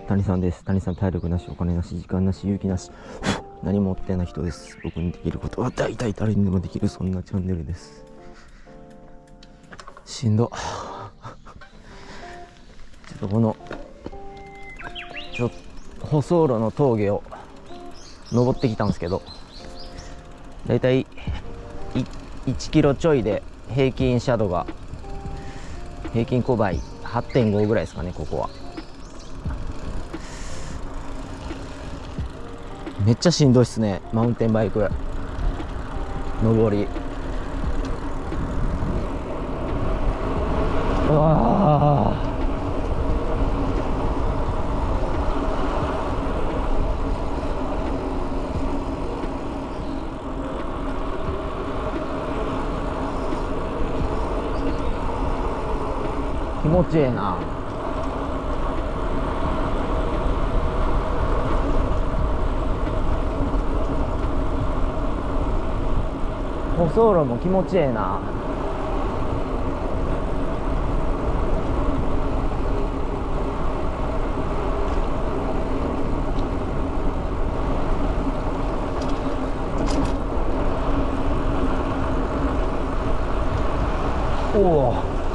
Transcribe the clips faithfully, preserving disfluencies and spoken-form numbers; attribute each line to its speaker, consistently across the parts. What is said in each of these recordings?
Speaker 1: 谷さんです。谷さん、体力なし、お金なし、時間なし、勇気なし、何も持ってない人です。僕にできることは大体誰にでもできる、そんなチャンネルです。しんど。ちょっとこのちょっと舗装路の峠を登ってきたんですけど、だいたいいちキロちょいで平均斜度が平均勾配 はってんご ぐらいですかね。ここはめっちゃしんどいっすね。マウンテンバイク登り、うわー、気持ちええな。舗装路も気持ちええな。おお、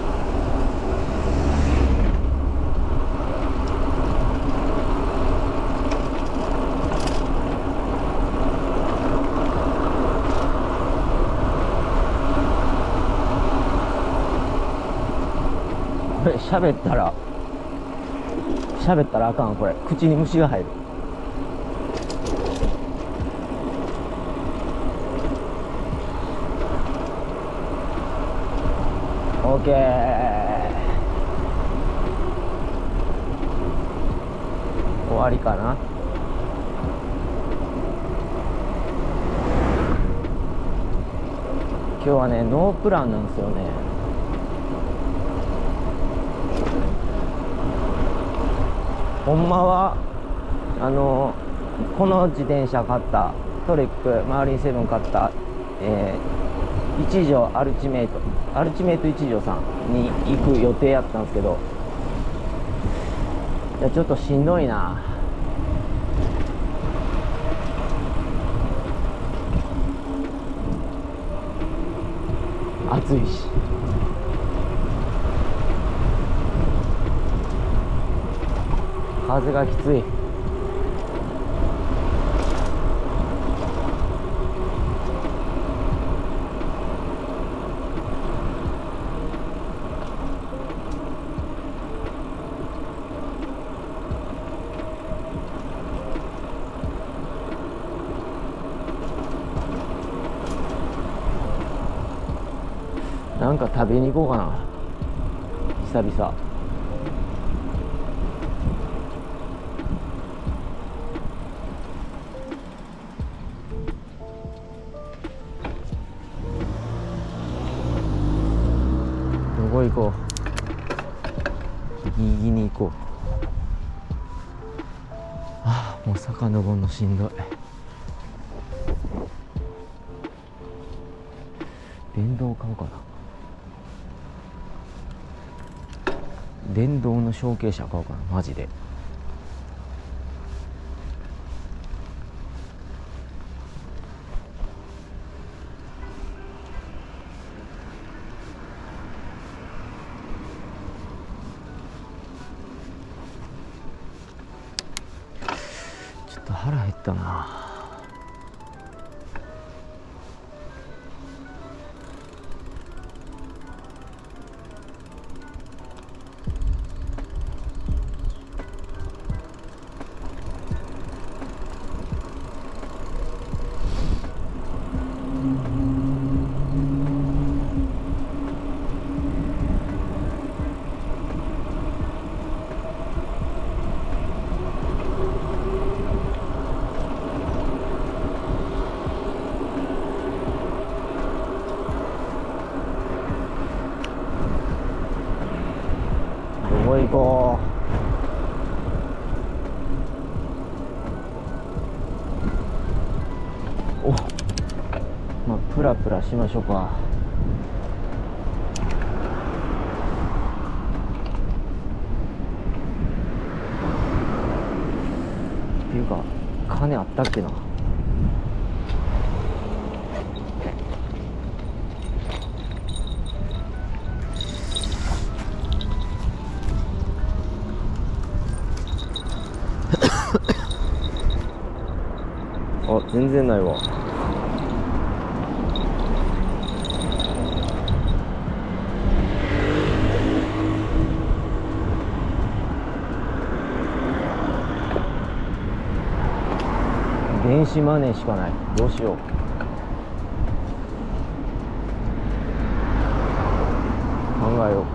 Speaker 1: これ喋ったら喋ったらあかん。これ口に虫が入る。オーケー、終わりかな。今日はねノープランなんですよね。ほんまはあのこの自転車買ったトレックマーリンセブン買った、えー、一条アルティメイトアルティメイト一条さんに行く予定やったんですけど、いやちょっとしんどいな。暑いし。風がきつい。なんか食べに行こうかな、久々。どこ行こう。右に行こう。ああ、もう坂登るのしんどい。電動買おうかな。電動の小径車買おうかな、マジで。ちょっと腹減ったな。どこ行こう。お、まあプラプラしましょうか。 ていうか金あったっけな。あ、全然ないわ。電子マネーしかない。どうしよう。考えよう。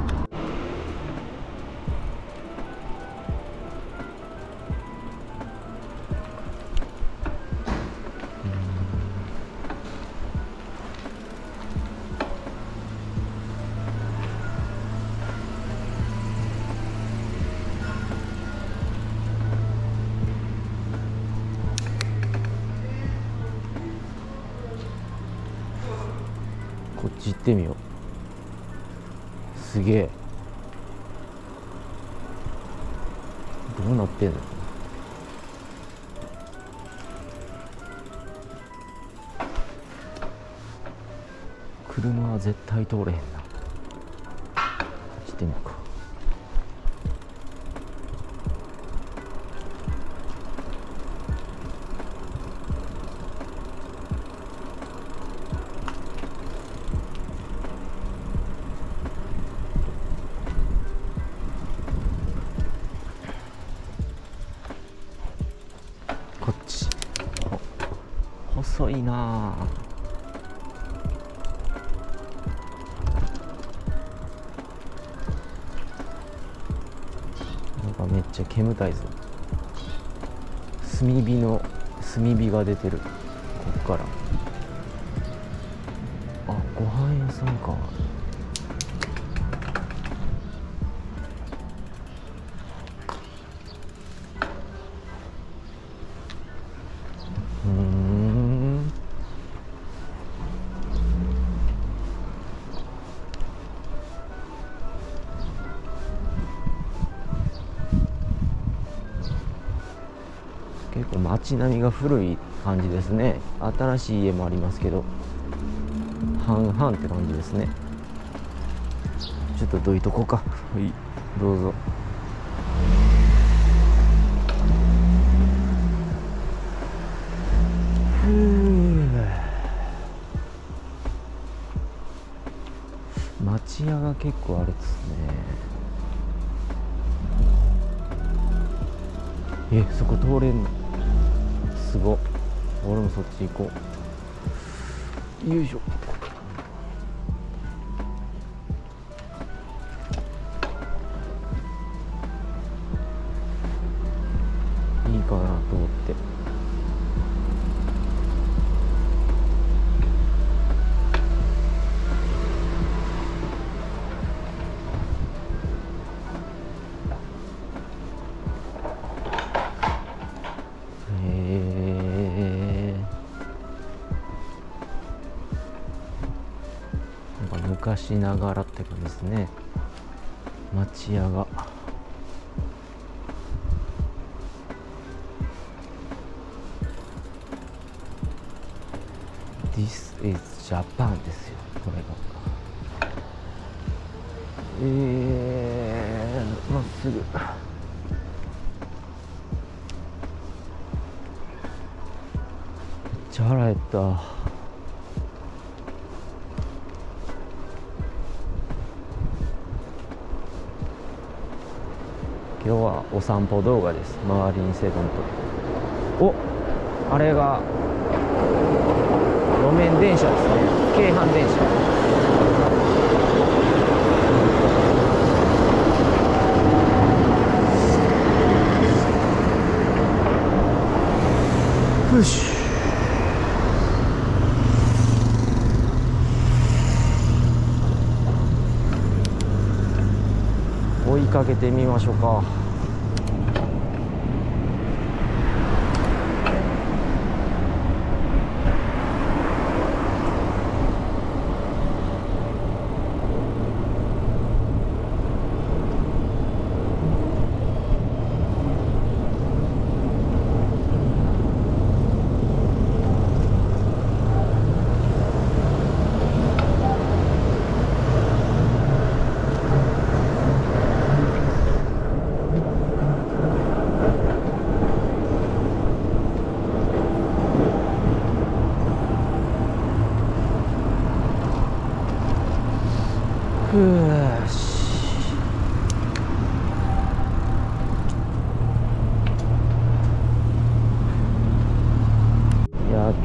Speaker 1: こっち行ってみよう。すげえ。どうなってんの。車は絶対通れへんな。こっち行ってみようか。こっち。細いなあ。なんかめっちゃ煙たいぞ。炭火の炭火が出てる。こっから。あ、ご飯屋さんか。うーん。結構街並みが古い感じですね。新しい家もありますけど半々って感じですね。ちょっとどいとこうか。はい、どうぞ。ふう、町屋が結構あるっすね。え、そこ通れんのすごっ。俺もそっち行こう。よいしょ。いいかなと思って。昔ながらって感じですね。町屋が。This is Japan ですよ、これが。えー、まっすぐ。めっちゃ腹減った。今日はお散歩動画です。マーリンセブンと。お、あれが路面電車ですね。京阪電車。よし。追いかけてみましょうか。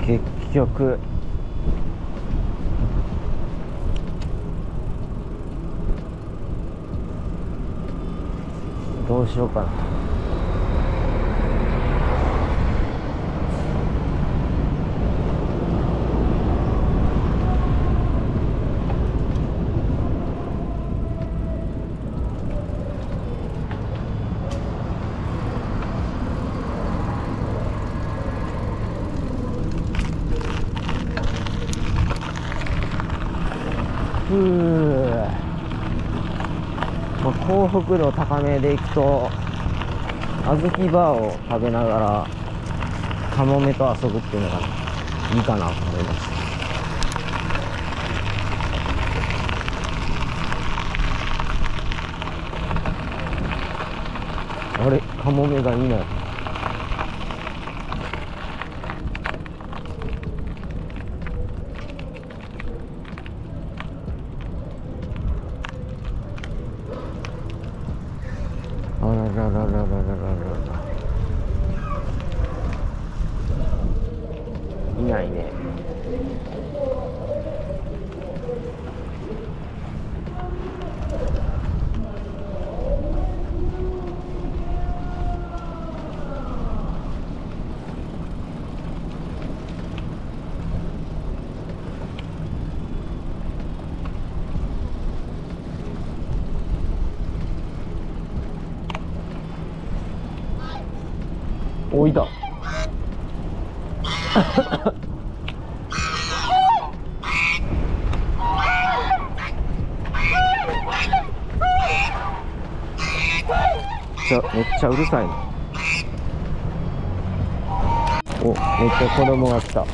Speaker 1: 結局どうしようかな。ふう、まあ、幸福度高めでいくと小豆バーを食べながらカモメと遊ぶっていうのがいいかなと思います。あれ、カモメがいない。あららららららららら。いないね。おいた。めっちゃめっちゃうるさいな。お、めっちゃ子供が来た。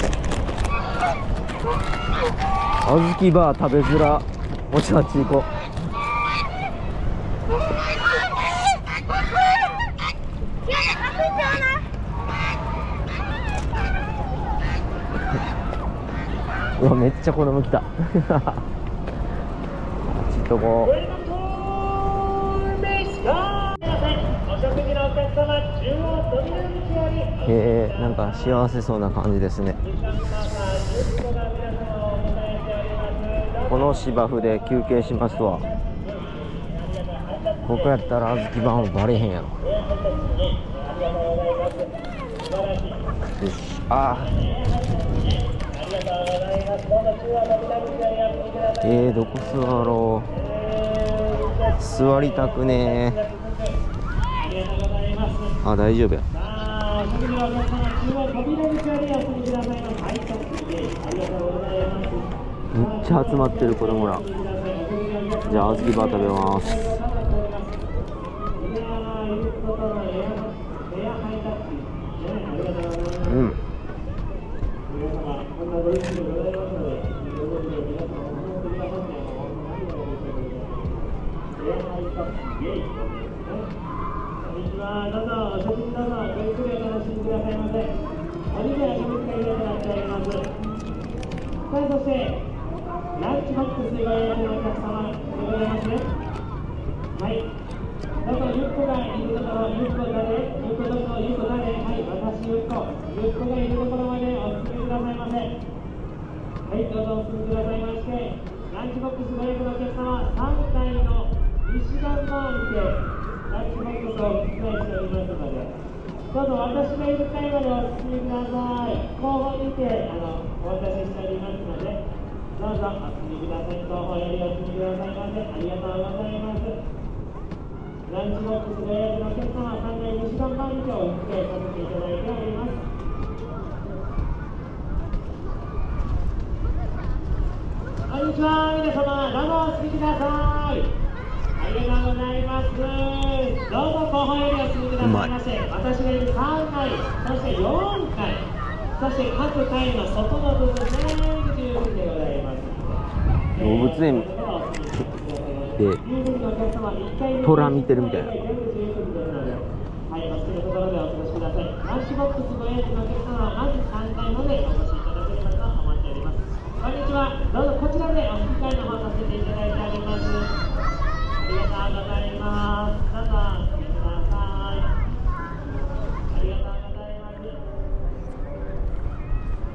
Speaker 1: 小豆バー食べづら。おちあっち行こう。うわ、めっちゃ子供来た。ちょっとこう。へえ、なんか幸せそうな感じですね。この芝生で休憩しますわ。ここやったら小豆バーもバレへんやろ。よし、ああ。えー、どこ座ろう。座りたくねえ。あ、大丈夫や。めっちゃ集まってる子供ら。じゃあ小豆バー食べます。うん。どうぞお食事どうぞごゆっくりお楽しみくださいませ。お肉や食事会でなっております。さあ、そしてランチボックスご予約のお客様でございますね。はい、どうぞゆっこがいるところ、ゆっこ誰、ゆっこどこ、ゆっこ誰、はい、私ゆっこ、ゆっこがいるところまでお進みくださいませ。はい、どうぞお進みくださいまして、ランチボックスご予約のお客様、さんかいの西段回りでランチボックスを記載しておりますので、どうぞ私がいる階までお進みください。後方にてあのお渡ししておりますので、どうぞお進みください。後方よりお進みくださいませ。ありがとうございます。ランチボックスご予約のお客様はさんかい西段回りでお付き合いさせていただいております。こんにちは、皆様、どうぞお進みください。ありがとうございます。どうぞ後方よりお進みくださいませ。私がいるさんかい、そしてよんかい、そして各階の外の部分全部十分でございます。動物園で虎見てるみたいな。はい、お好きなところでお過ごしください。ランチボックスご予約のお客様はまずさんかいまでお越しいただければと思っております。こんにちは、どうぞこちらでお引き換えの方させていただいております。ありがとうございます。どうぞお進みください。ありがとうございます。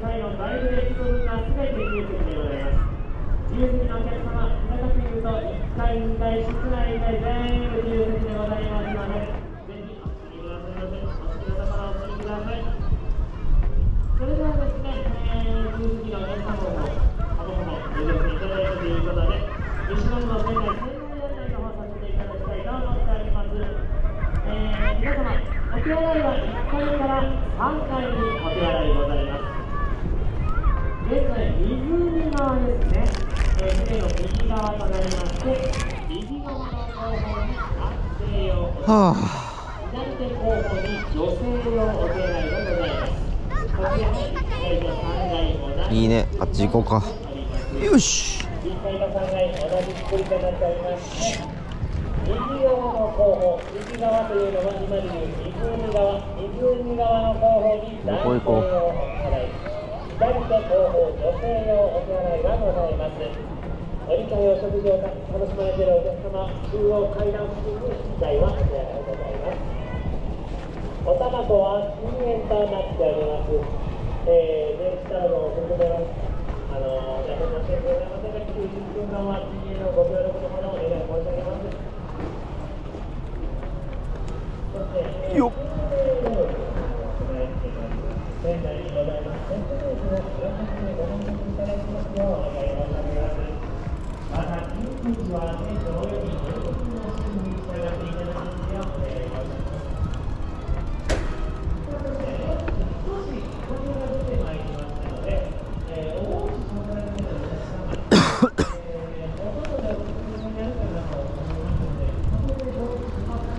Speaker 2: 際の大ブレーキ部分がすべて自由席でございます。自由席のお客様、長く言うといっかい、にかい、室内以外全部自由席でございますので、ぜひお進みくださいませ。お好きなところお進みください。それではですね、えー、自由席の皆様も、ほぼほぼご乗車いただいたということで、西野の店内、店内案内の方させていただきたいと思っております。えー、皆様、お手洗いはいっかいからさんかいにお手洗いございます。現在、湖側ですね、えー、船の右側となりまして、右側の後方に男性用お手洗い、左手後方に女性用お手洗いがございます。こちらにいっかいとさんがい同じ
Speaker 1: いいね、あっち行こうか。よし。
Speaker 2: いっかいとさんがい同じ作りとなっております。右側の後方、右側というのは今でいう湖側、湖側の後方に男性用お手洗い、左手後方女性用お手洗いがございます。お理解お食事を楽しまれているお客様、中央階段付近に一台はお手洗いございます。おたばこは禁煙となっております。えー、電子タバコを含めます。あのー、大変申し訳ございませんが、きゅうじゅっぷんかんは禁煙のご協力のほどお願い申し上げます。
Speaker 1: よっ。
Speaker 2: 現在にございます。セントレースをよんひゃくご乗車いただきますようお願い申し上げます。また、緊急時は船長および乗組員の指示に従っていただきますようお願い申し上げます。少しお金が出てまいりましたので、えー、お盆に参加されているお客様、えー、ほとんどでお勧めになるかなと思いますので、そこでどうしますか。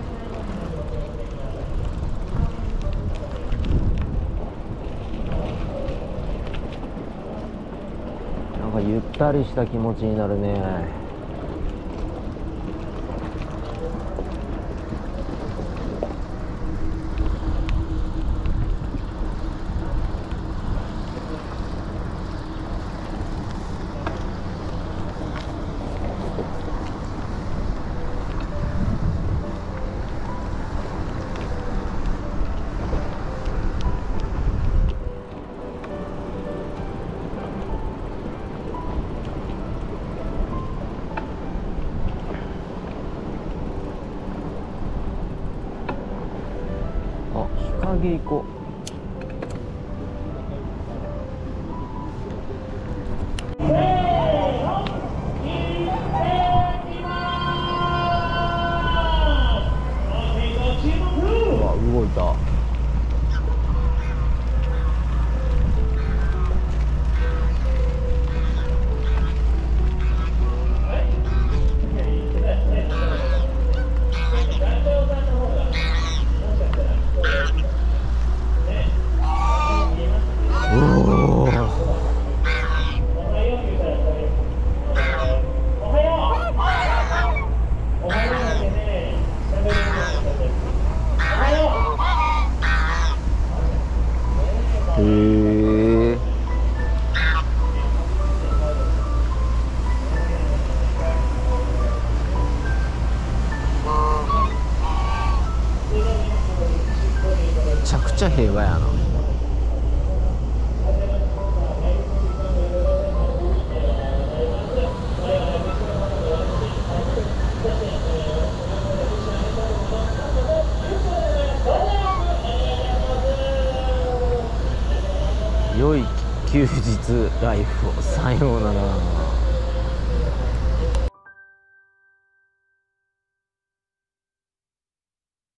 Speaker 1: なんかゆったりした気持ちになるね。日陰行こう。うわ、動いた。へえ。めちゃくちゃ平和やな。良い休日ライフを。さようなら。